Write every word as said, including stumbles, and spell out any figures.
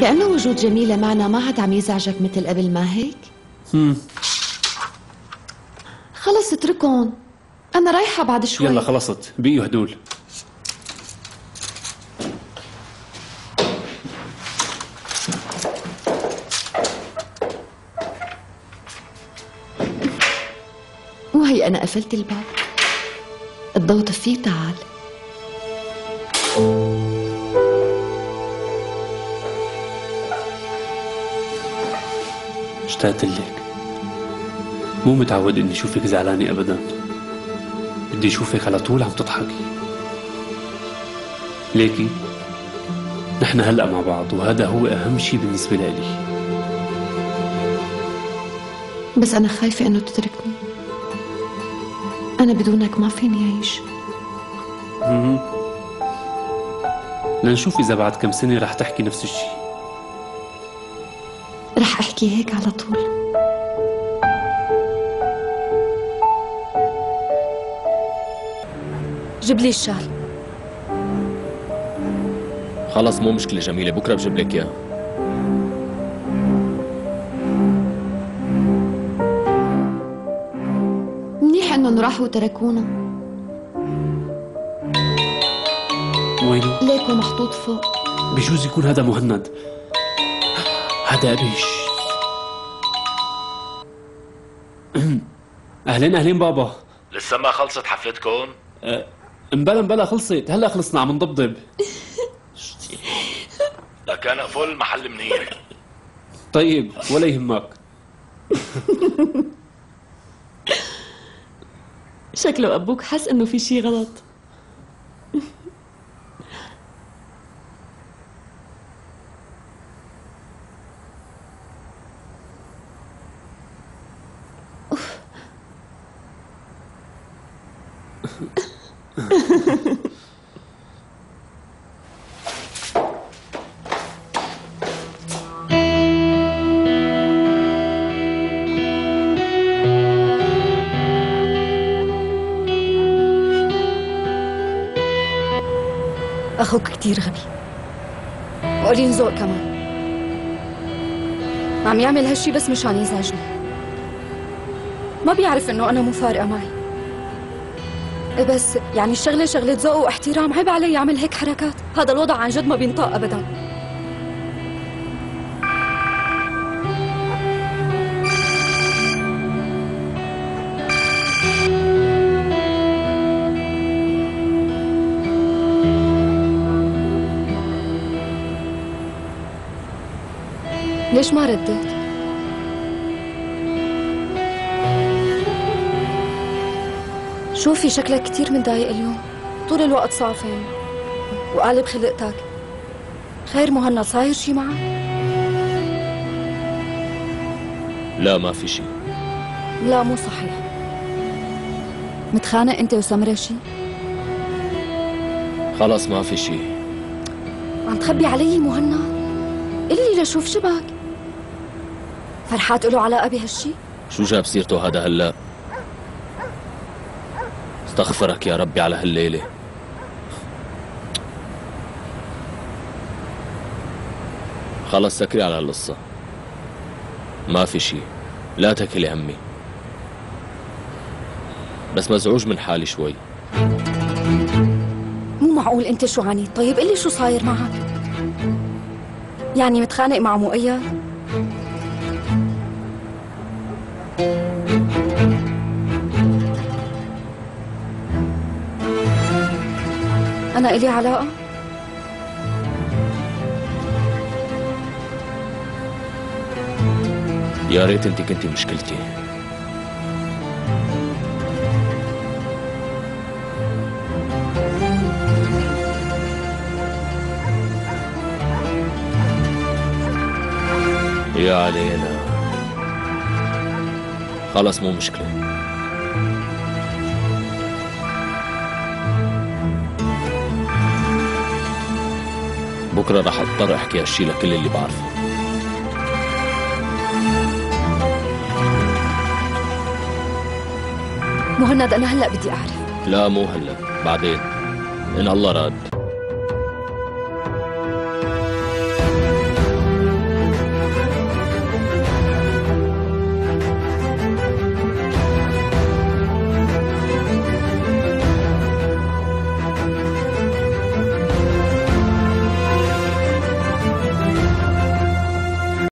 كأنه وجود جميلة معنا ما عاد عم يزعجك مثل قبل، ما هيك؟ امم خلص اتركهم، أنا رايحة بعد شوي. يلا خلصت، بقيوا هدول. وهي أنا قفلت الباب، الضوء طفيه وتعال. اشتقت لك، مو متعود اني اشوفك زعلانة ابدا، بدي اشوفك على طول عم تضحكي. ليكي نحن هلأ مع بعض وهذا هو اهم شيء بالنسبة لإلي. بس أنا خايفة إنه تتركني، أنا بدونك ما فيني أعيش. امم لنشوف إذا بعد كم سنة رح تحكي نفس الشيء. رح أحكي هيك على طول. جيب لي الشال. خلص مو مشكلة جميلة، بكرة بجيب لك إياه. منيح إنهم راحوا وتركونا. وينه؟ ليكو محطوط فوق. بجوز يكون هذا مهند. هذا أبيش. أهلين أهلين بابا. لسه ما خلصت حفلتكم؟ أه مبلا مبلا خلصت، هلا خلصنا عم نضبضب. لكان فل محل منيح. طيب ولا يهمك. شكله أبوك حس إنه في شي غلط. أخوك كتير غبي وقليل ذوق كمان، عم يعمل هالشي بس مشان يزعجني. ما بيعرف إنه أنا مو فارقة معي. إيه بس يعني الشغلة شغلة ذوق واحترام، عيب علي يعمل هيك حركات. هذا الوضع عن جد ما بينطاق أبدا. ليش ما ردت؟ شوفي شكلك كتير متضايق اليوم، طول الوقت صافن وقالب خلقتك. خير مهند، صاير شي معك؟ لا ما في شي. لا مو صحيح. متخانق انت وسمرة شي؟ خلص ما في شي. عم تخبي علي مهند؟ قلي لشوف شبك. فرحات له علاقة بهالشي؟ شو جاب سيرته هذا هلا؟ استغفرك يا ربي على هالليلة. خلص سكري على هالقصة، ما في شي، لا تكلي همي، بس مزعوج من حالي شوي. مو معقول انت شو عنيد. طيب قلي شو صاير معك؟ يعني متخانق مع مؤيد؟ أنا إلي علاقة؟ يا ريت انت كنتي مشكلتي. يا علينا. خلص مو مشكلة. بكرة رح اضطر احكي هالشي لكل اللي بعرفه. مهند أنا هلأ بدي أعرف. لا مو هلا، بعدين إن الله راد.